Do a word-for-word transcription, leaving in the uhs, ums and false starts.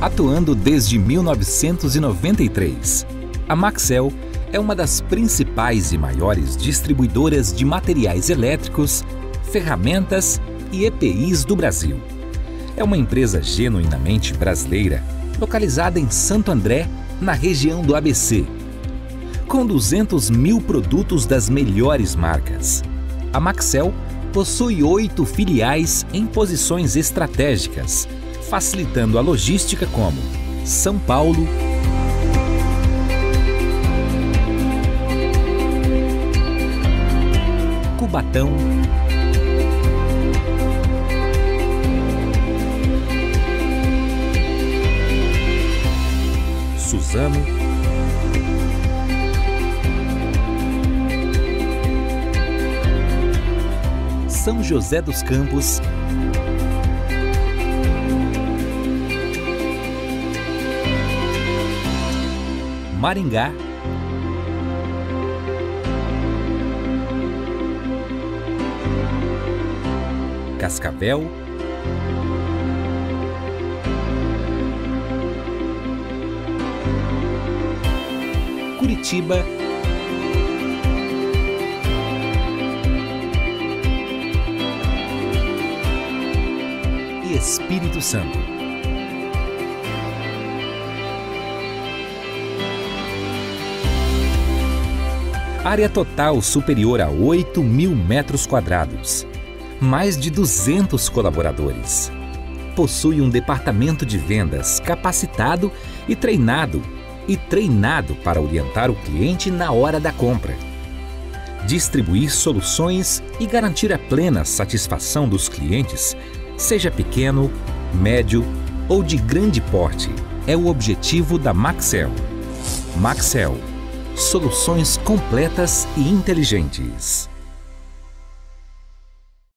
Atuando desde mil novecentos e noventa e três, a Maxell é uma das principais e maiores distribuidoras de materiais elétricos, ferramentas e E P Is do Brasil. É uma empresa genuinamente brasileira, localizada em Santo André, na região do A B C. Com duzentos mil produtos das melhores marcas, a Maxell possui oito filiais em posições estratégicas, facilitando a logística como São Paulo, Cubatão, Suzano, São José dos Campos, Maringá, Cascavel, Curitiba, e Espírito Santo. Área total superior a oito mil metros quadrados. Mais de duzentos colaboradores. Possui um departamento de vendas capacitado e treinado, e treinado para orientar o cliente na hora da compra. Distribuir soluções e garantir a plena satisfação dos clientes, seja pequeno, médio ou de grande porte, é o objetivo da Maxell. Maxell. Soluções completas e inteligentes.